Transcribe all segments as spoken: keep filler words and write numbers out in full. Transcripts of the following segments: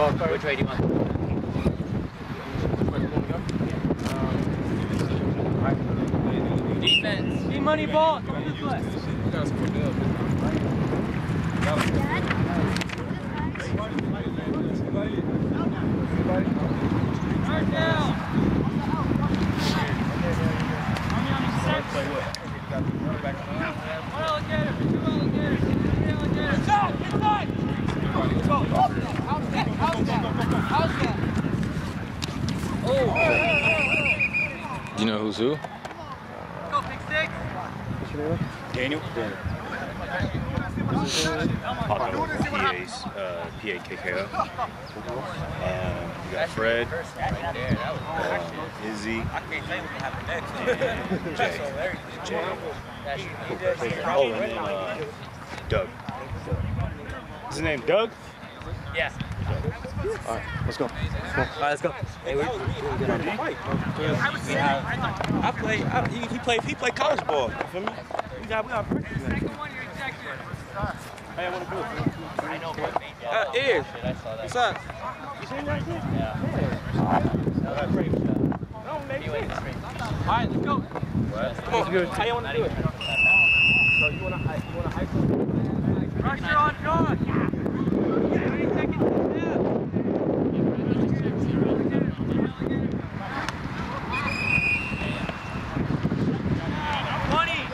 Which way do you want? Defense. Be money ball. Come this way. Right down. One alligator, two alligators, three alligators. Stop! Inside! Let's go. How's that? How's that? How's that? Oh! Do you know who's who? Go, pick six. What's your name? Daniel. Daniel. Paco, P A's, uh, P A K K O. Um, we got Fred, uh, Izzy, and Jay. Jay. Oh, and then uh, Doug. Is his name Doug? Yes. All right, let's go. Let's go. All right, let's go. Hey, we're good on Mike. I play. I, he, he played. He played college ball. You feel me? We got. We got practice. Second one, you're ejected. Hey, I want to do it. I know what made you. Uh, Ears. I saw that. What's up? You seen that kid? Yeah. That was pretty good. No, make You ain't sense. straight. All right, let's go. Come on. How you want to do it? So you want to hike? You want to hike? Pressure on John. thirty seconds to snap. twenty.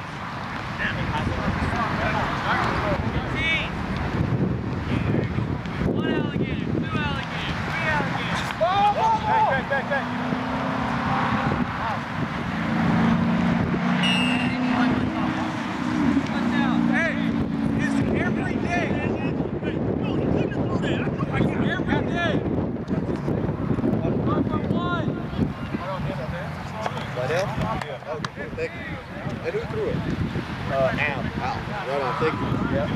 fifteen. One alligator, two alligators, three alligators. Back, back, back, back. One down. Hey, it's every day. Every day. One for one. Slidell? Yeah. Okay, thank you. Hey, who threw it? Uh, Al. Al. Right on, thank you. Yeah.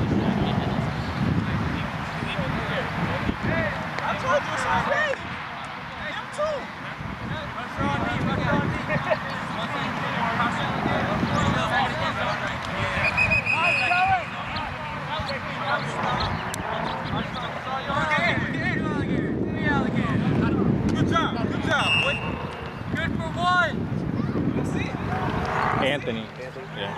I told you it's already. Him too. Pressure on me, pressure on me. Good job, good job, boy. Good for one. That's it. Anthony. Anthony? Yeah.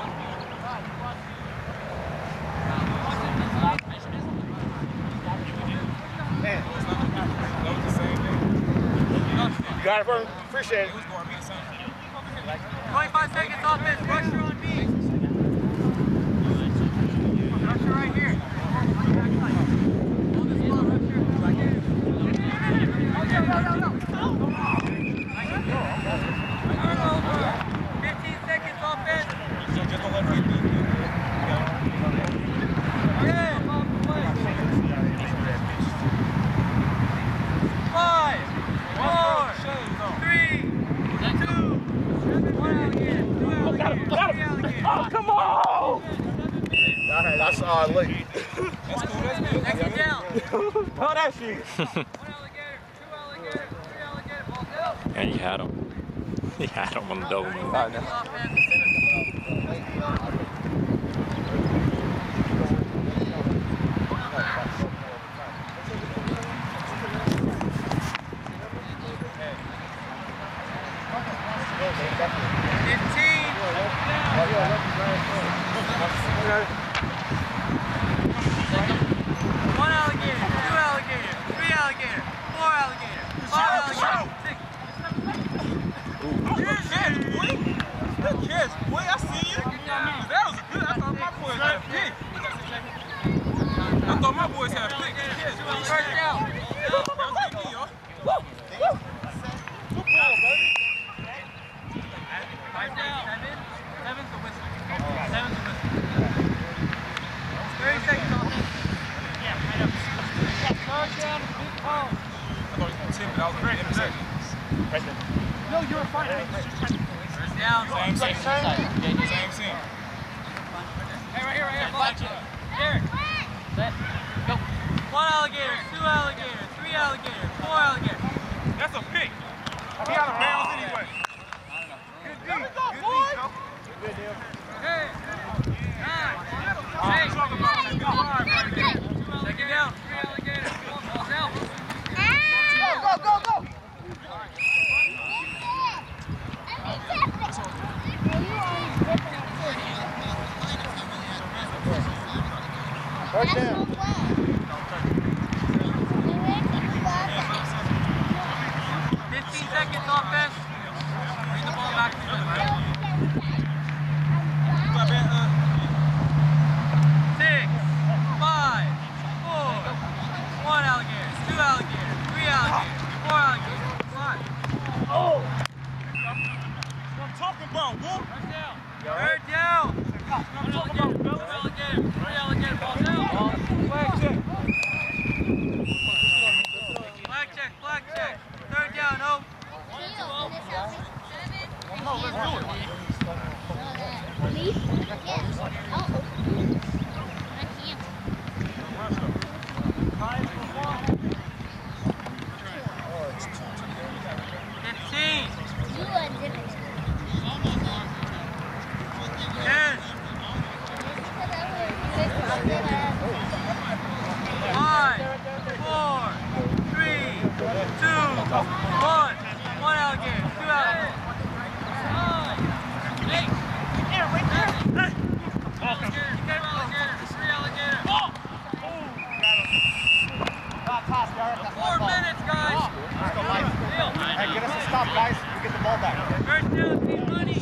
Man. That was the same thing. You got it, bro. Appreciate it. twenty-five seconds offense. Pressure on me. Pressure right here. Hold this ball, pressure. Turnover. fifteen seconds offense. Just don't let me do it. Yeah, ball play. Five, four, three, two, one alligator, two alligators, three alligators. Oh, come on! All right, that's all late. That's cool, that's good. Next one down. Oh, that shit. One alligator, two alligators, three alligators, ball down. And he had him. He had him on the double move. Seconds offense. fifteen. One alligator, two alligators, three alligators, four alligators, five alligators, six. Good catch, boy. Good catch, boy. I see you. That was good. I thought my boys had a pick. I thought my boys had a pick. Good catch. First down. That was good, y'all. Good ball, baby. Five down. Seven. Seven's the whistle. Seven's the whistle. thirty seconds on this. Third down, big call. I thought he was going to tip it. I was ready to intercept. No, you were fine. First down. Same scene. Same scene. Hey, right here, right here. Watch it. Derek. Set. Go. One alligator, two alligators, three alligators, four alligators. That's a pick. He out of bounds anyway. Good D. Good D, Joe. Good deal. Hey. Nine. All right, talk about it. Good hard, baby. Second down. Three alligators. Ball down. First down. fifteen seconds offense. Bring the ball back to them, right? Six, five, four, one alligator, two alligators, three alligators, four alligators, five. Oh! What I'm talking about, Wolf. Third down. I'm talking about, Two alligators, three alligators, ball down. Flag check. Flag check, flag check. Third down, no. No, let's do it. Fifteen. Ten. Five, four, three, two, one. One alligator, two alligators. Eight. Here, right there. Alligator, two alligators, three alligators. Four minutes, guys. Let's go, Mike. Hey, get us a stop, guys. We get the ball back. First down, team money.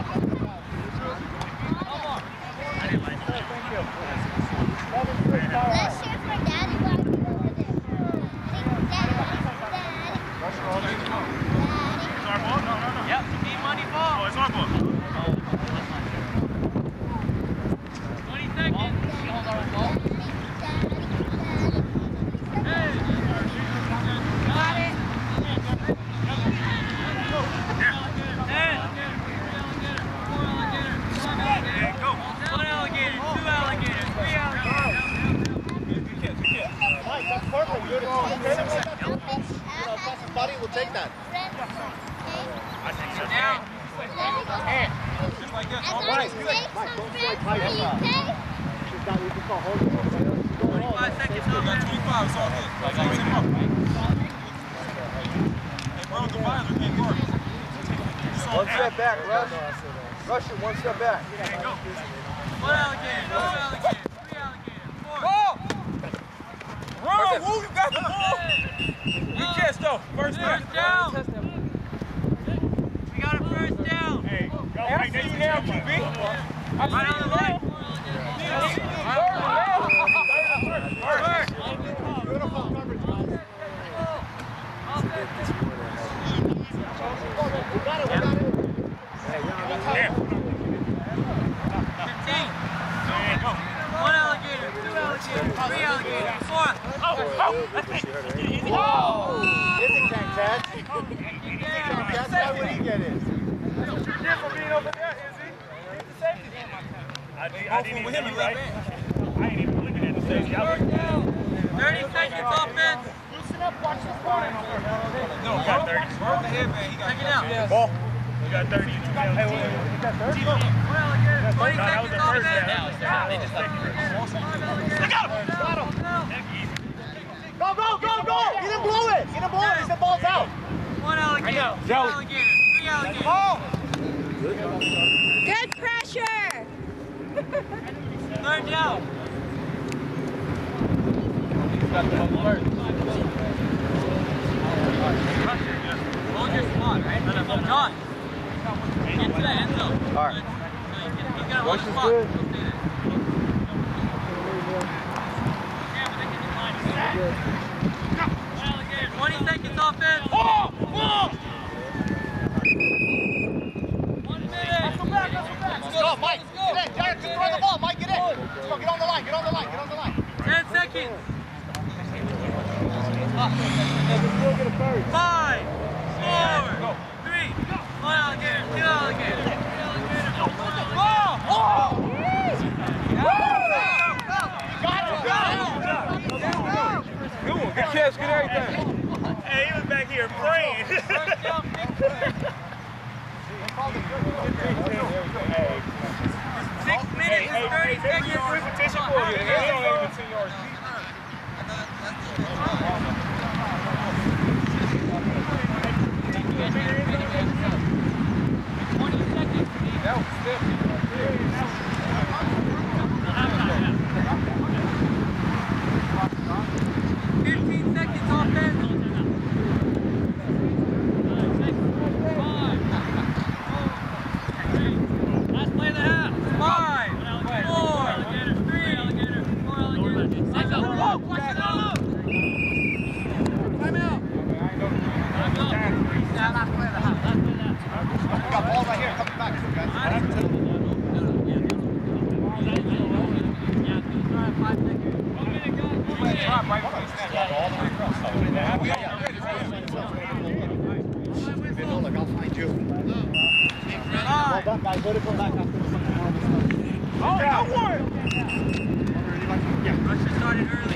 Thank you. Let's share for Daddy while we go over there. Daddy, Daddy, It's our ball? No, no, no. Yep, team money ball. Oh, it's our ball. twenty seconds. Hey. Got it. Ten. Four alligators. Five alligators. Go. One alligator. Two alligators. Three alligators. Good catch, good catch. Mike, that's perfect. Good. You know, Texas buddy will take that. Down. Just like that. I All got right. to take some friends for you, okay? twenty-five seconds We on got that. twenty-five, it's all good. Let's take him up. Hey, bro, the visor can't guard. One step back, Rush. Rush it, one step back. One alligator. Two alligators. Three alligators. Four. Ball! Run, Woo, you got the ball! Good catch, though. First down. First down. We got a first down. Hey, go right there, you now, Q B. Right on the line. First. Beautiful coverage, guys. We got it, we got it. There. fifteen. There you go. One alligator. Two alligators. Three alligators. Four. Izzy can't catch. That's why would he get it? Cheer for being over there, Izzy. He's the safety. I, did, I didn't even hit right. I ain't even looking at the safety. I was thirty seconds offense. Loosen up, watch this corner. No, we got thirty. Bro, the headband, he got Check it out. ball. We got thirty. Hey, wait, wait. You got thirty? One alligator. twenty No, that was seconds the first offense. down. They just like Go, go, go, go! Get him blow it! Get him blow it! He said ball's out! One alligator. Two alligators. Three alligators. ball. Good pressure! Third down. Hold your spot, right? John. Get to the end zone. All right. So you can, he's gonna hold the spot. Go stay there. Yeah, but they can decline it. twenty seconds offense. Ball! Ball! One minute. Let's go, Mike! Get in! Jared, just throw the ball! Mike, get in! Let's go, get on the line, get on the line, get on the line! Ten seconds. Five, four, three, one alligator, two alligators, three alligators. Ball! Oh! Good one. Good catch, good everything. Hey, he was back here praying. First down, six minutes and thirty seconds. Petition for you. It's only over ten yards. That was stiff. Guys, go to come back after the Oh, no one! Russia started early.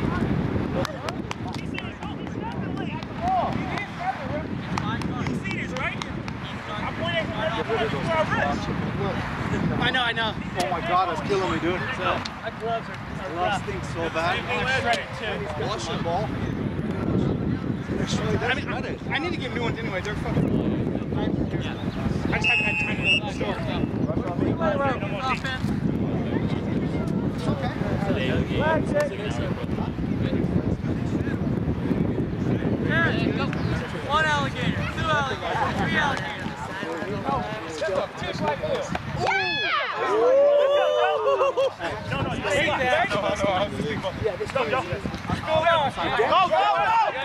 I know, I know. Oh my god, that's killing me, dude. My gloves are, are Gloves rough. stink so bad. I shred it too. Wash the ball. Actually, I that's mean, shredded. I need to get new ones anyway. They're fucking. I just haven't had time to go to the store. It's okay. One alligator, two alligators, three alligators. No, no, take that. No, no, I was thinking about yeah, this go, go. Go, go, go!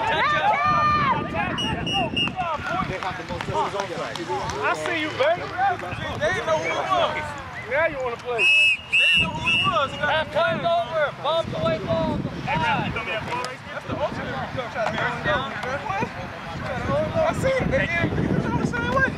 I see you, baby. They didn't know who he was. Now you want to play. They didn't know who he was. Half time's over. Bombs away, balls. That's the ultimate. I see it. They did the same way.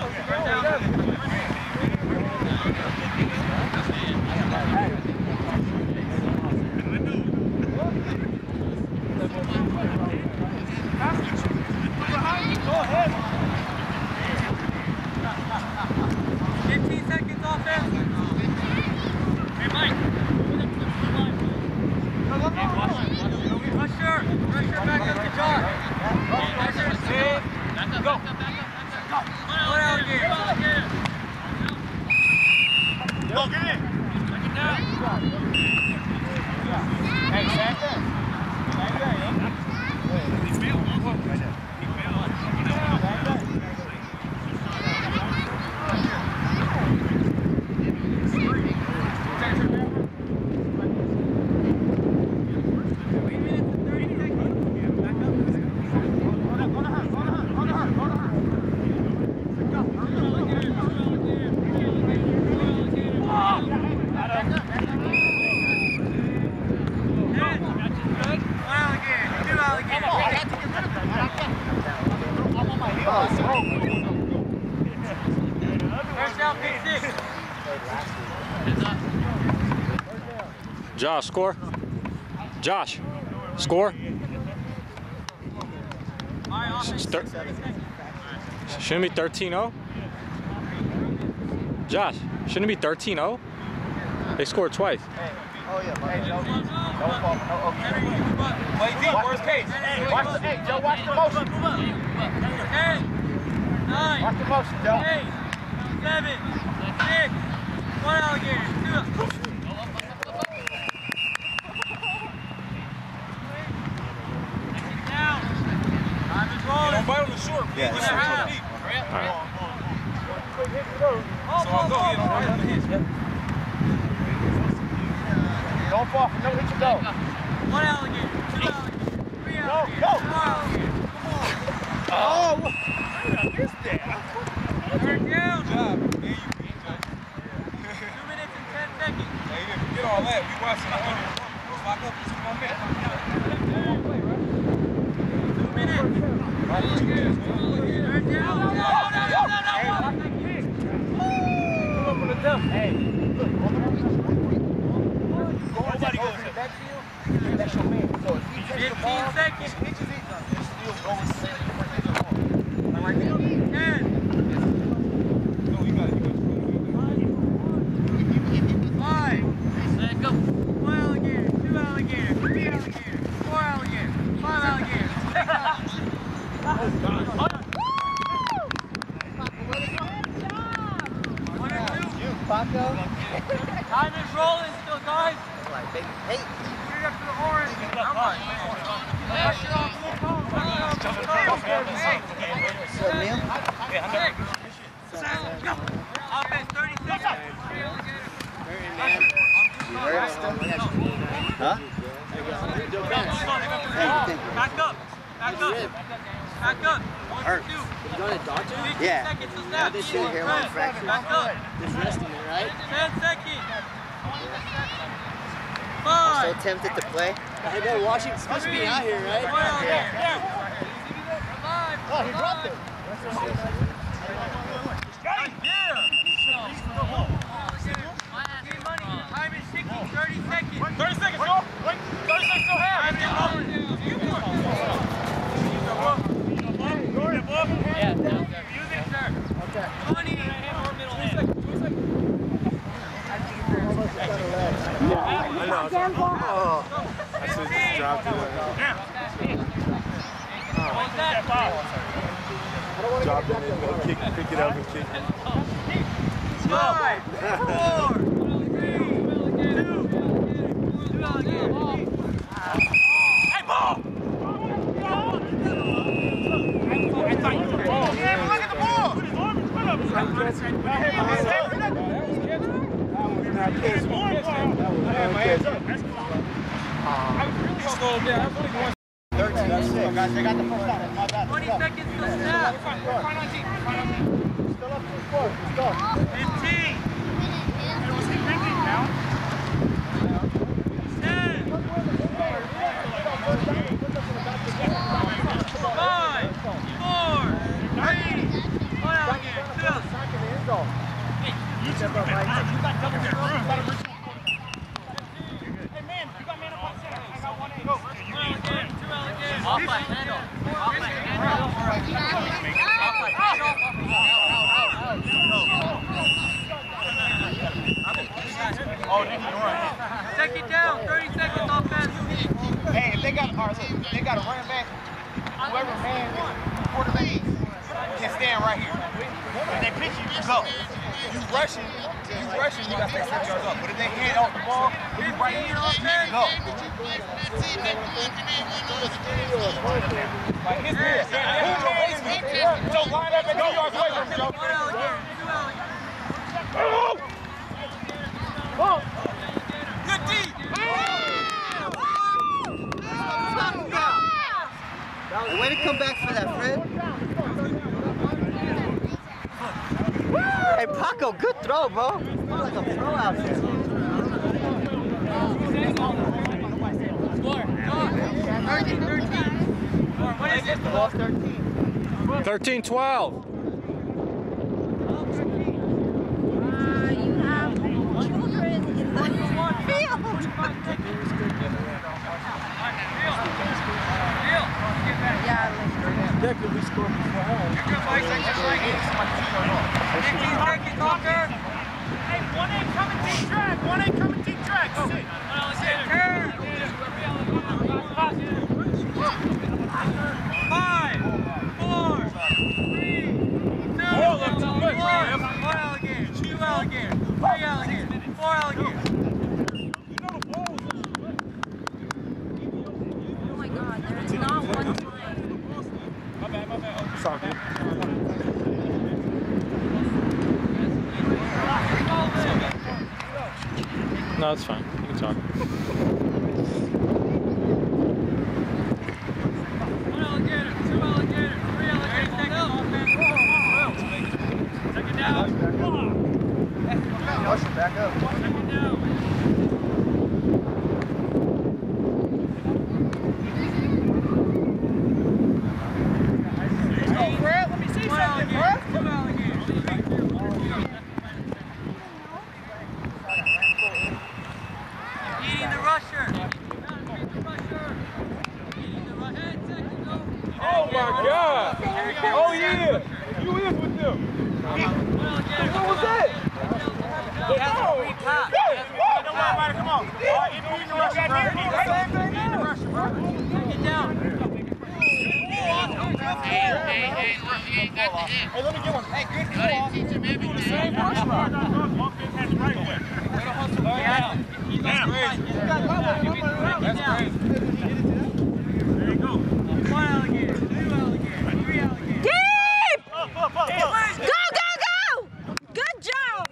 fifteen seconds offense. Hey, Mike. Rusher. Rusher back up to John. Rusher. Back up, back up, back up, back up. One alligator. Go, get in. Back it down. Hey, Santa. Josh, score. Josh, score. Shouldn't it be thirteen oh? Josh, shouldn't it be thirteen oh? They scored twice. Oh yeah, hey Joe. Don't fall. No, okay. Play deep, worst case. Watch the, hey, Joe, watch the motion. Ten, nine, Watch the motion, Joe. eight, seven, six, one alligator, two. Down. Time is rolling. Don't bite on the short. Yeah, Please, it's when short. you're deep. All right. So I'll go. Yeah, don't bite on the hits. Don't fall. No hit you go. One alligator, two alligators, three alligators, go. four alligators. Oh, I missed that. Third down. Good job. There you go. Two minutes and ten seconds. Hey, you didn't forget all that. We watching the hundred. Lock up for two more minutes. Two minutes. Third down. No, no, no, no, no, no. Hey. Nobody goes to That's your man. So if he takes the ball, fifteen seconds. pitches it, it's still going the same way. ten. No, you got it. You Five. Let go. One alligator, two alligators, three alligators, four alligators, five alligators, six alligators. One or two. Paco. Time is rolling still, guys. Like, baby, hey. Put it up to the orange. Come on. Pressure on blue cone. Pressure on blue cone. Hey. Neil? Six. Seven. Go. Offense, thirty seconds. Huh? Back up. Back up. Back up. One, two. You going to doctor? fifteen Yeah. seconds to Yeah, snap. this shit here, one fracture. Back up. Just resting it, right? ten seconds. So Five. tempted to play. I know Washington's supposed to be out here, right? One alligator. Five. Oh, he dropped it. Five. hands off. I should just dropped it. Drop it and go kick, pick it up and kick it. Five, four, three, two, two out again. Hey, ball! I thought you were ball. Yeah, look at the ball! Put his arm, put up. That was catching. That was catching. That was not catching. That was not catching. That's cool. I was really going to go there. I was only going thirteen to six. Guys, they got the first down. My bad. twenty seconds till snap. Still up to the score. Let's go. fifteen. It was fifteen now. ten. five, four, three, one out again. Two. You step up, Mike. You got double there. You got to reach. Hey, man, you got man up on center. I got one eight. Go. One out again. Two out again. Off by handle. Off by handle. Oh, Nicky, all right. Take it down. thirty seconds offense. Hey, if they got, all right, look, they got a running back, whoever man, quarterback, can stand right here. If they pitch you, you go. You rushing, you rushing, you got to stay six yards up. But if they hand off the ball, you right here, you can go. Like his man, so line up and two yards away from him, Joe. One out again. Two out again. Oh! Good D. Way to come back for that, Fred. Hey, Paco, good throw, bro. You're like a pro out there. thirteen, thirteen. What is it? thirteen. thirteen twelve. You have children in the field. Definitely score before home. Hey, one ain't coming deep track. One ain't coming deep track. Sit. Five, four, three, two, one. One alligator, two alligator, three alligator, four alligator. Oh my God, there is not one time. My bad, my bad. It's all good. No, it's fine. You can talk. One alligator, two alligator, three alligator. Take it down. Push it back up. Take it down. Fred, let me see One something, alligator, Fred. two alligators. Eating the rusher. Oh my God! Oh yeah! You is with them. What was that? He has a free pop. Don't worry about it. Come on. All right, if you in the rush, you got there. Same thing now. Get down. Hey, let me get one. Hey, good call. Teach him maybe the same rush route. Offense has right away. Yeah. He's on straight. That's crazy. There you go. One alligator, two alligator, three alligator. Deep! Up, up, up, up. Go, go, go! Good job!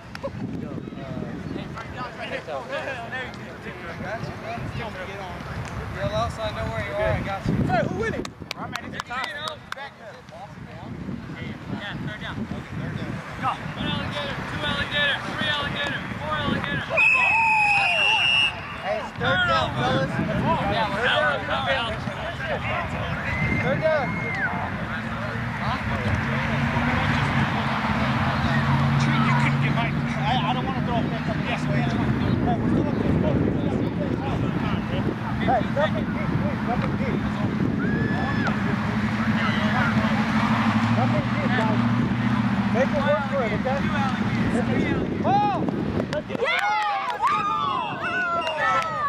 You're lost, I know where you are. I got you. Hey, who winning? Yeah, third down. Go. One alligator, two alligator, three alligator, four alligator. Hey, it's third down, fellas. Yeah, we're down. Third down. You couldn't get Mike. I, I don't want to throw a pick up. Yes, man. Hey, nothing deep, please. Nothing deep. Nothing deep, guys. Make it work for it, okay? Two alligators, three alligators. Oh! Yeah!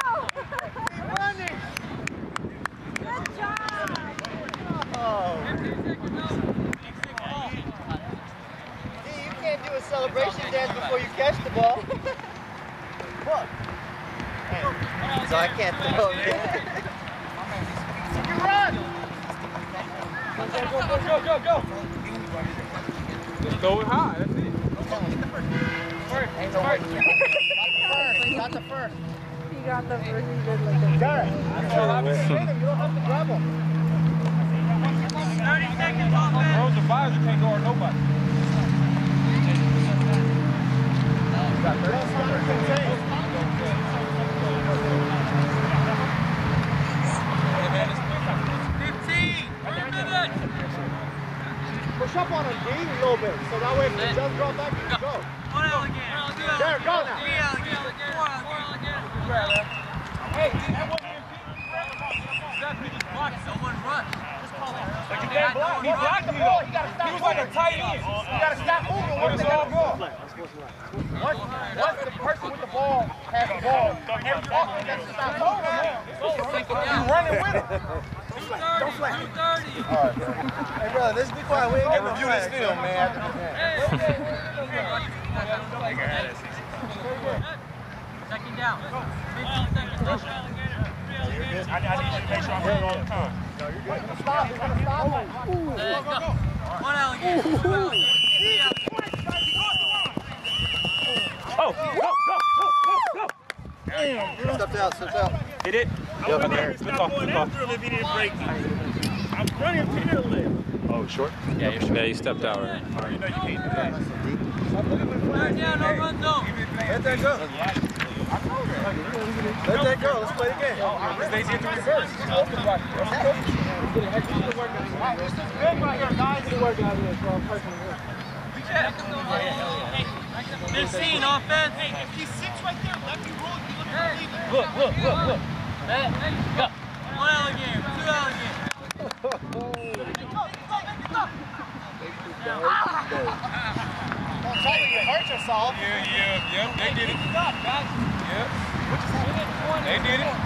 so I can't throw it. You run! Go, go, go, go, go, go! Just go with high, that's it. First, first. Got the first. He got the first, he did like a... Garrett, you don't have to hit him, you don't have to grab him. thirty seconds offense. Throws the visor, can't guard nobody. fifteen. One minute. Push up on him, D, a little bit, so that way if he does draw back, you can go. One alligator. Two Derek, go now. Three alligators. Four alligators. Hey, that wasn't impeding. Exactly, just block it. Someone rush. Like you can't block. He blocked me though. He was like a tight end. You gotta stop moving. But it's all good. Once, once the person with the ball has the ball, every offense has to stop moving. You running with him. Don't flag. two thirty. Hey, brother, let's be quiet. We ain't gonna review this film, man. Second down. fifteen seconds. Rush alligator. Three alligators. I need you to make sure I'm here all the time. Stop, you're gonna stop him. Let's go. One alligator. Two alligators. Three alligators. Oh, go, go, go, go, go. Stepped out, stepped out. Hit it. Yep, I'm there. Look off, look off. If he didn't break, I'm running penalty. Oh, short? Yeah, you yeah, you stepped out. Right? You know you can't do that. Third down. No run zone. Let that go. Let that go. Let's play the game. They get to reverse. This is big right here, guys. fifteen offense. If he sits right there, lefty roll, you look at him. Look, look, look, look. One alligator. Two alligators. Don't tell me you hurt yourself. Yeah, yeah, yeah. They did it. Yeah. They did it.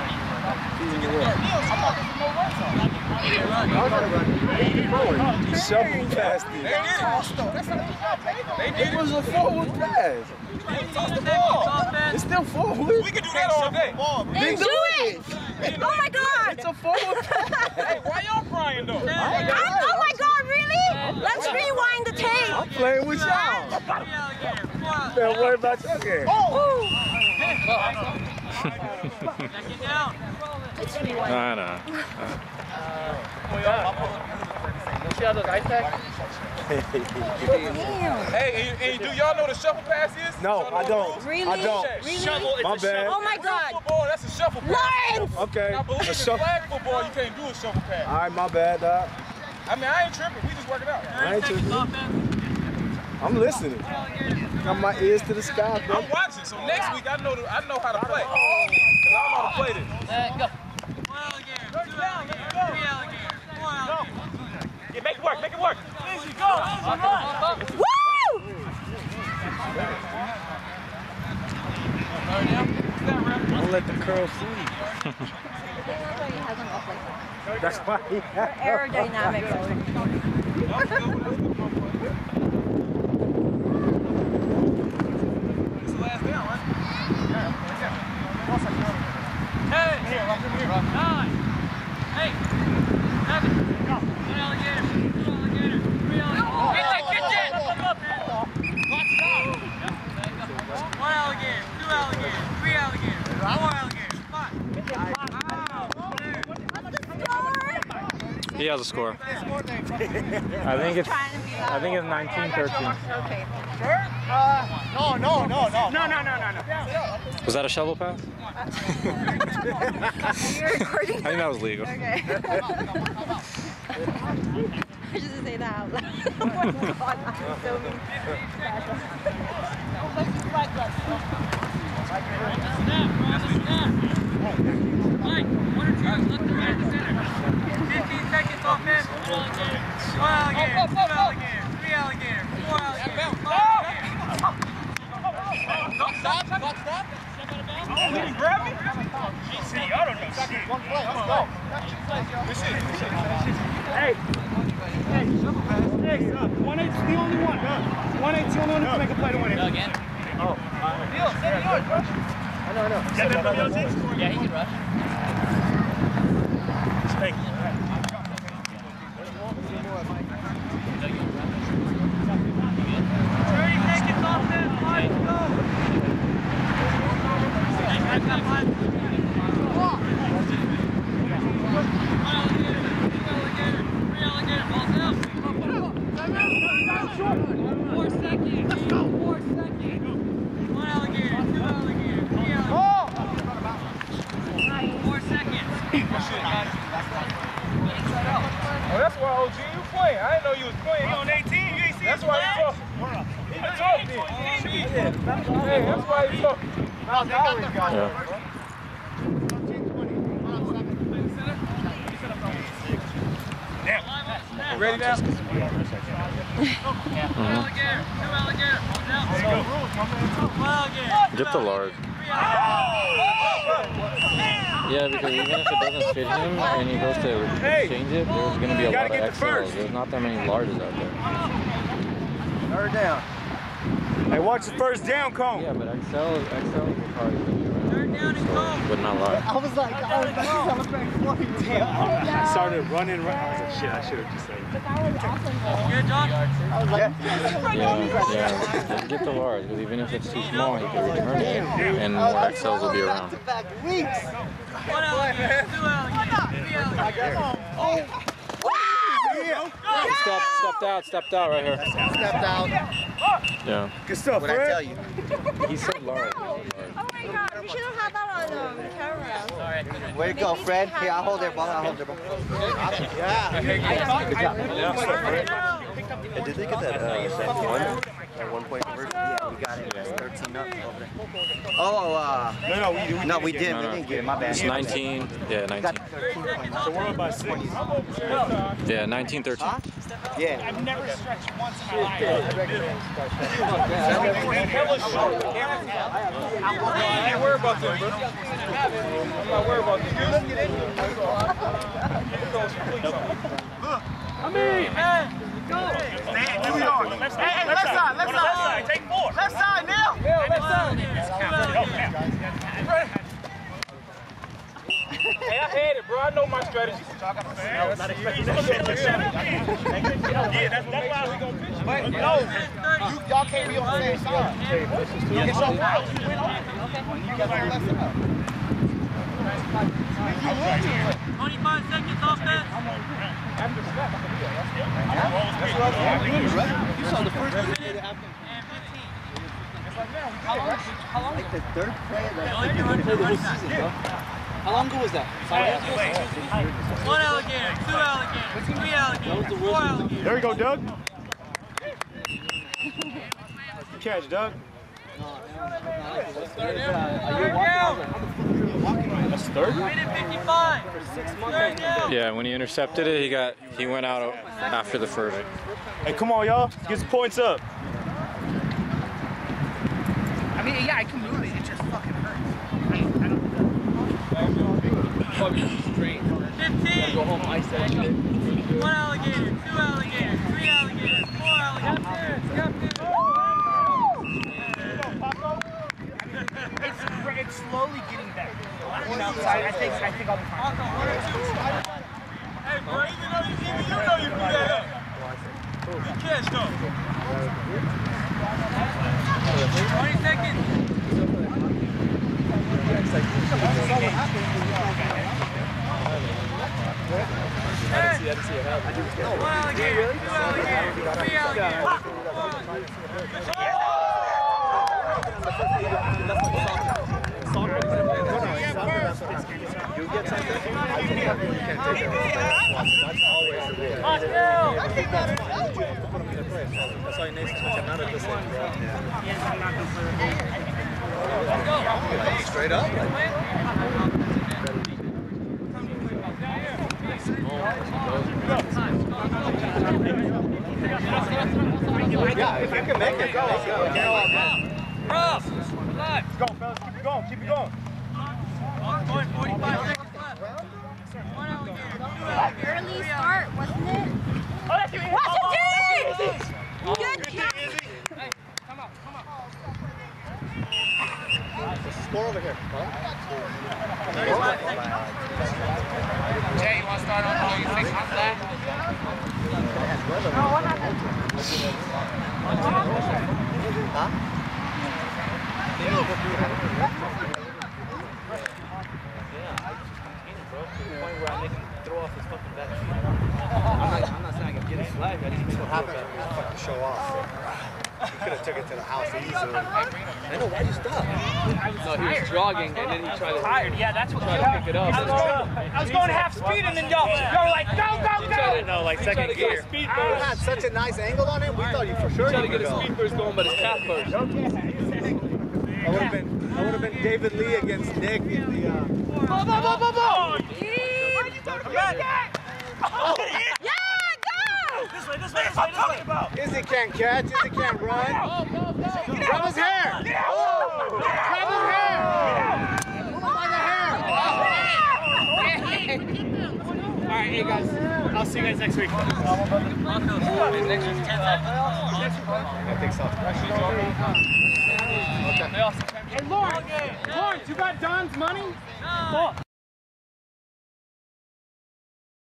He shuffled past They it. did it. They did It was a forward pass. fifteen seconds offense. It's still forward. We can do that all day. Then do it! Oh my god! It's a forward pass. Hey, why y'all crying though? I'm, oh my god, really? Let's rewind the tape. I'm playing with y'all. Three alligators. Four alligators. Don't worry about your game. Second down. I know. See how those ice packs? Hey, and, and do y'all know what a shuffle pass is? No, Y'all know I the don't. rules? Really? I don't. Really? Shovel, it's My a bad. shovel. Oh my god. Football, that's a shuffle pass. Lawrence! Okay. Now, believe A in shuffle. flag football, you can't do a shuffle pass. All right, my bad, dog. I mean, I ain't tripping. We just working out. I thirty ain't seconds tripping. offense. I'm listening. Got my ears to the sky, bro. I'm watching, so next week I know the, I know how to play. Cause I know how to play this. One alligator. Two alligators. Three alligators. Four alligators. Yeah, make it work, make it work. Easy, go. Woo! Don't let the curl fool you. That's why he had Aerodynamics. It's the last down, right? Ten. Nine. Eight. Seven. One alligator. Two alligators. Three alligators. Get that, get that. One alligator. Two alligators. Three alligators. Four alligators. Five. He has a score. I think it's I think it's nineteen thirteen. Okay. Uh, no, no, no, no. No, no, no, no, no. Was that a shovel pass? You're recording? I think that was legal. Okay. I just say that out loud. Oh my god, I'm so mean. Snap, Ron, snap. Mike, one or two, left to right, center. fifteen seconds offense. One alligator. One alligator. Two alligators. Three alligators. Four alligators. Five alligators. Stop, stop, stop. He didn't grab me? See, y'all don't know shit. One play, let's go. This shit, this shit. Hey, hey, hey, one eight's the only one. One eight's the only one who can make a play to win it. Deal, send yours, bro. I know, I know. Got that W O T? Yeah, he can rush. Thank you. thirty seconds off this. Five to go. Four seconds. Four seconds. One alligator, two alligator, three alligator. Four seconds. Oh, that's why O G you playing. I didn't know you was playing. You on eighteen? You ain't see That's us why play? you talking. He been talking. Hey, that's why you talking. Now they got the Yeah. You ready now? Two alligator, two alligator. Hold down. One alligator. Get the lard. Three alligator. Yeah, because even if it doesn't fit him and he goes to change it, there's going to be a lot of X Ls. There's not that many larges out there. Third down. Hey, watch the first down cone. Yeah, but X L, X L will probably be Third down and go. but not large. I was like, I was like, celebrating for you. Damn. I started running, running. I was like, shit, I should have just said it. Good job. I was like, Yeah, yeah. Just get the large, because even if it's too small, he can return it, and more X Ls will be around. back weeks. One alligator, two alligator, three alligator. He stepped, stepped out, stepped out right here. Stepped out. Yeah. Good stuff, What I Fred. tell you? He said large. Oh my god, we should have had that on um, camera. Way to go, Fred. Here, I'll hold their ball. I'll hold their ball. Yeah. Good job. Did they get that, uh, that one? That one point conversion? Yeah, we got it. thirteen up over there. Oh, uh, No, no, we, we, no, we didn't. No, We no. didn't get it. My bad. It's nineteen. Yeah, We nineteen. got thirteen points. So we're up by six. Yeah, nineteen, thirteen. Yeah. I've never stretched once in my life. I ain't worried about them, bro. I'm not worried about them. I mean, Hey, go. left side, left side, left side. Take four. Left side now. One alligator, two alligator. Hey, I had it, bro. I know my strategy. Not expecting that shit. Yeah, that's, that's why we gonna pitch. But, no, You, y'all can't be on the same side. It's your fault. twenty-five seconds off this. You saw the first one. And fifteen. How long? How long? Like the third play of the, Only third doing play of the whole it season, bro. How long ago was that? One alligator, two alligator, three alligator, four alligator. There you go, Doug. Good catch, Doug. Third down. That's third. Minute fifty-five. Third down. Yeah, when he intercepted it, he got he went out after the first. Hey, come on, y'all. Get some points up. I mean, yeah, I can move it. It just fucking hurts. fifteen. Go home, ice that shit. One alligator, two alligator, three alligator, four alligator. It's, it's slowly getting better. You know, so I, I think I think I'll be fine. Hey, bro, even though you, even you know you blew that up. Good catch, though. twenty seconds. Hey. One alligator, two alligator, three alligator, four Straight up. Yeah, if you can make it, go. Rough. Relax. Go, fellas. Keep it going. Keep it going. Going forty-five seconds left. One alligator, two alligator, Early three start, wasn't it? Oh, that's you. Watch it, Jay! Good Good catch. thing, Izzy. Score over here. start on how you think on that. Huh? Point where I make him throw off his fucking back. I'm not, I'm not saying I can get a flag. I just make him What happened? We just fucking show off. You could have took it to the house easily. I know, why'd you stop? No, he was jogging and then he tried to Tired, yeah, that's what try to pick it up. I was going, I was going half speed and then y'all y'all were like, go, go, go! No, like second gear. You had such a nice angle on it, we thought you for sure Trying to you get would his go. speed first going, but his calf first. I would have been, I would have been David Lee against Nick in the. Uh... Ball, ball, ball, ball, ball! Come back! Yeah, go! This way, this way, this way, this way! Izzy can't catch, Izzy can't run. Grab his hair! Oh! Grab his hair! Pull him by the hair! All right, hey guys, I'll see you guys next week. I think so. Okay. Hey, Lawrence, Lawrence, you got Don's money? No.